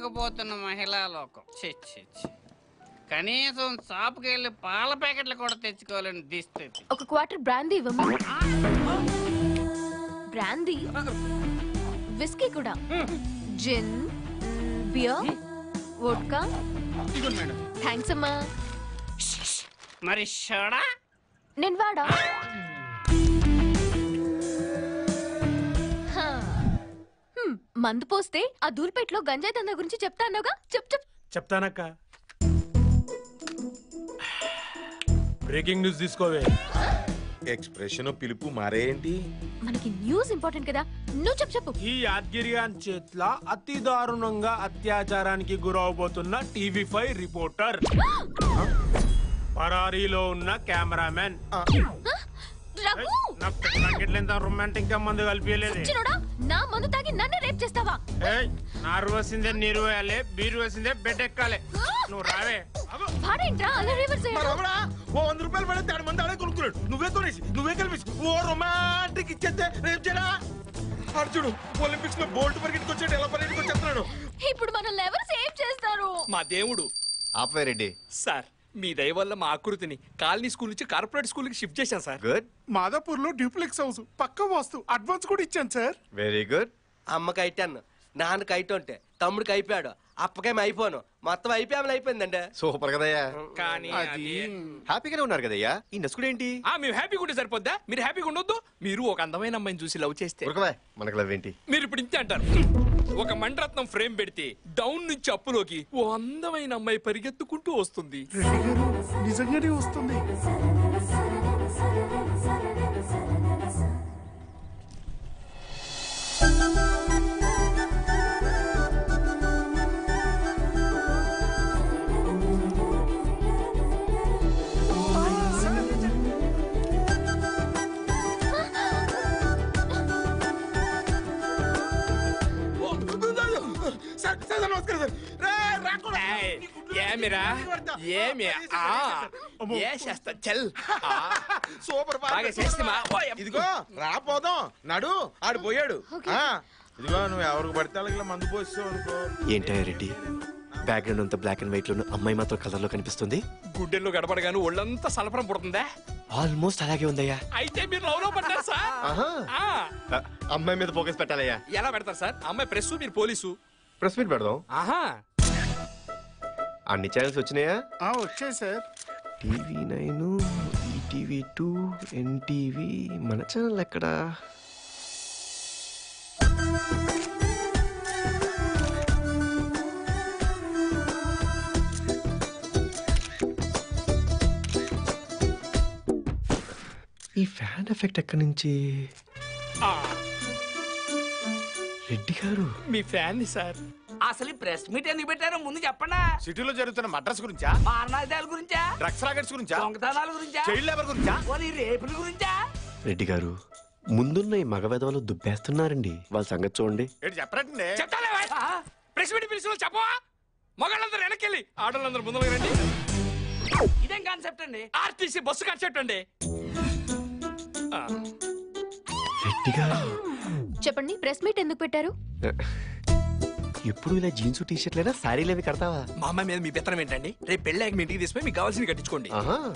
దిగజారిపోతున్న మహిళా లోకం. ఛీ ఛీ ఛీ. కనీసం షాప్కి వెళ్ళి పాల ప్యాకెట్లు కూడా తెచ్చుకోవాలని దిస్థితి. ఒక క్వార్టర్ బ్రాందీ ఇవ్వమ్మా. బ్రాందీ, విస్కీ కూడా, జిన్, బియర్, వోడ్కా. థ్యాంక్స్ అమ్మా. మరి షోడా? నేను వాడా. మందు పోస్తే ఆ దూల్పేటలో గంజాయి దందా గురించి చెప్తానుగా. చెప్తానక్క. బ్రేకింగ్ న్యూస్ తీసుకోవే. ఎక్స్ప్రెషన్ పిలుపు మారేంటి? మనకి న్యూస్ ఇంపార్టెంట్ కదా, నువ్వు చెప్పు. ఈ యాద్గిరియాన్ చేట్ల అతి దారుణంగా అత్యాచారానికి గురవబోతున్న టీవీ5 రిపోర్టర్, పరారీలో ఉన్న కెమెరామెన్. రొమాంటిక్ గా మందు కలిపియలేదు. నా మందు తాగి నన్ను రేప్ చేస్తావా? నారు వసిందే నీరు వేయాలి, బీరు వసిందే బెడ్ ఎక్కాలి. నువ్వు రావే. ఓ 100 రూపాయలు పడితే 6 మంది ఆడే కొనుక్కున్నాడు. నువ్వే కొనేసి నువ్వే కలిపి ఓ రొమాంటిక్ ఇచ్చేస్తే రేపు చేయడా? అర్జుడు ఒలింపిక్స్ లో బోల్ట్ పరిగెట్టుకు వచ్చాడు, ఎలా పరిగెట్టుకు వచ్చేస్తున్నాడు. ఇప్పుడు మనల్ని ఎవరు సేవ్ చేస్తారు? మా దేవుడు. ఆపవేరెడ్డి సార్, మీ దయ వల్ల మా ఆకృతిని కాలనీ స్కూల్ నుంచి కార్పొరేట్ స్కూల్ కి షిఫ్ట్ చేశాను సార్. గుడ్. మాదాపూర్ లో డ్యూప్లెక్స్ హౌస్ పక్క వాస్తు అడ్వాన్స్ కూడా ఇచ్చాను సార్. Very good. అమ్మకి అయిటాను, నాన్నకి అయితుంటే తమ్ముడికి అయిపోయాడు, అప్పకేమి అయిపోను, మొత్తం అయిపోయామని అయిపోయిందండి. సూపర్ కదయ్యా. కానీ హ్యాపీగానే ఉన్నారు కదయ్యా. ఈ నసుకుడు ఏంటి? మేము హ్యాపీగా ఉంటే సరిపోద్దా? మీరు హ్యాపీగా ఉండొద్దు? మీరు ఒక అందమైన అమ్మాయిని చూసి లవ్ చేస్తే మనకు లవ్ ఏంటి? మీరు ఇప్పుడు ఇంతే అంటారు. ఒక మండరత్నం ఫ్రేమ్ పెడితే డౌన్ నుంచి అప్పులోకి ఓ అందమైన అమ్మాయి పరిగెత్తుకుంటూ వస్తుంది. నిజంగానే వస్తుంది. ఏమిరా ఏమి చేస్తా చల్. సూపర్ బాగా చేస్తామా? ఇదిగో రాపోదాం నడు, ఆడు పోయాడు. ఇదిగో నువ్వు ఎవరికి పడితే ఇలా మందు పోస్తావు అనుకో. ఏంటయ్యా రెడ్డి, బ్యాక్గ్రౌండ్ అంతా బ్లాక్ అండ్ వైట్ లో, అమ్మాయి మాత్రం కలర్ లో కనిపిస్తుంది. గుడ్డెల్లో గడపడగాను ఒళ్ళంతా సలపరం పుడుతుందా? ఆల్మోస్ట్ అలాగే ఉందయ్యా. అయితే మీరు లవ్ లో పడ్డారు సార్. అమ్మాయి మీద ఫోకస్ పెట్టాలయ్యా. ఎలా పెడతారు సార్? అమ్మాయి ప్రెస్, మీరు పోలీసు. ప్రెస్ మీట్ పెడదాం. ఆహా, అన్ని ఛానల్స్ వచ్చినాయా? వచ్చాయి సార్. TV nine, ETV two, NTV. మన ఛానల్ ఎక్కడా? ఈ ఫ్యాన్ ఎఫెక్ట్ ఎక్కడి నుంచి? రెడ్డి గారు మీ ఫ్యాన్ సార్. అసలు ప్రెస్ మీట్ ఎందుకు పెట్టారో ముందు చెప్పండి. సిటీలో జరుగుతున్న మడ్రస్ గురించా, మారణాయుధాల గురించా, డ్రగ్స్ రాకెట్స్ గురించా, దొంగతనాల గురించా, చైల్డ్ లేబర్ గురించా, రేపుల గురించా? రెడ్డి గారు, ముందున్న ఈ మగ వెధవలు దుబ్బేస్తున్నారండి. వాళ్ళ సంగతి చూడండి. చెప్పరండి. చెప్తాలే ప్రెస్ మీట్ పిలిచిన చెప్పవా? మగాళ్ళందరూ వెనకెళ్ళి ఆడవాళ్ళందరూ ముందు రండి. ఇదేం కాన్సెప్ట్ అండి? ఆర్టీసీ బస్సు కాన్సెప్ట్ అండి. రెడ్డి గారు చెప్పండి, ప్రెస్ మీట్ ఎందుకు పెట్టారు? ఎప్పుడు ఇలా జీన్స్ టీ షర్ట్లైనా శారీలు అవి కడతావా? మా అమ్మాయి మీద మీ పెత్తనం ఏంటండి? రేపు పెళ్ళాక మీ ఇంటికి తీసుకుని మీకు కావాల్సింది కట్టించుకోండి.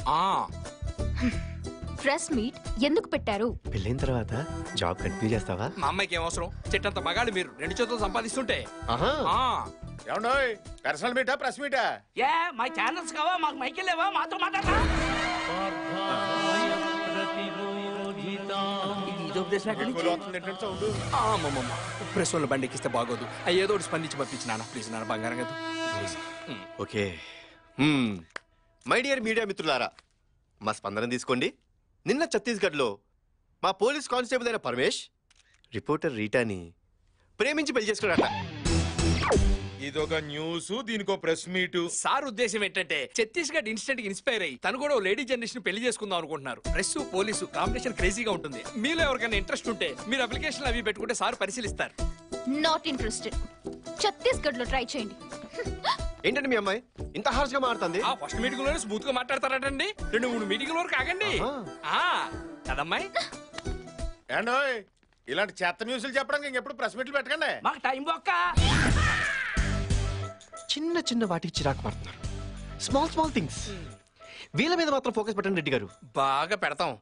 ప్రెస్ మీట్ ఎందుకు పెట్టారు? పెళ్ళైన తర్వాత జాబ్ కంటిన్యూ చేస్తావా? మా అమ్మాయికి ఏం అవసరం? చెట్టంత మగాళ్ళు మీరు 2 చేతులు సంపాదిస్తుంటే. ఏమండోయ్, పర్సనల్ మీటా ప్రెస్ మీటా? ఏ మా ఛానల్స్ కావా? మాకు మైకి లేవా? మాతో మాట్లాడరా? ప్రెస్ వాళ్ళు బండి ఎక్కిస్తే బాగోదు. ఏదో ఒకటి స్పందించి పంపించినా ప్లీజ్ నాన్న, బంగారం కదా. ఓకే. మై డియర్ మీడియా మిత్రులారా, మా స్పందన తీసుకోండి. నిన్న ఛత్తీస్గఢ్ లో మా పోలీస్ కానిస్టేబుల్ అయిన పరమేష్ రిపోర్టర్ రీటాని ప్రేమించి పెళ్లి చేసుకున్నాడట. ఇదొక న్యూస్, దీనికో ప్రెస్ మీట్. సార్ ఉద్దేశం ఏంటంటే ఛత్తీస్గఢ్ ఇన్స్టెంట్ ఇన్స్పైర్ అయ్యి తను కూడా లేడీ జనరేషన్ పెళ్లి చేసుకుందాం అనుకుంటున్నారు. ప్రెస్ పోలీసు కాంబినేషన్ క్రేజీగా ఉంటుంది. మీలో ఎవరికైనా ఇంట్రెస్ట్ ఉంటే మీరు అప్లికేషన్ అవి పెట్టుకుంటే సార్ పరిశీలిస్తారు. Not interested. ఛత్తీస్గఢ్ లో ట్రై చేయండి. ఏంటండి మీ అమ్మాయి ఇంత హార్ష్ గా మాట్లాడుతుంది? ఆ ఫస్ట్ మీటింగ్ లోనే స్మూత్ గా మాట్లాడతారటండి. 2-3 మీటింగ్ వరకు ఆగండి. కదమ్మాయి? ఏండోయ్, ఇలాంటి చెత్త న్యూస్లు చెప్పడానికి ఇంకెప్పుడు ప్రెస్ మీట్లు పెట్టకండి. మాకు టైం బొక్క. చిన్న చిన్న వాటికి చిరాకు పడుతున్నారు. Small small things. వీళ్ళ మీద మాత్రం ఫోకస్ పెట్టండి రెడ్డి గారు. బాగా పెడతాం.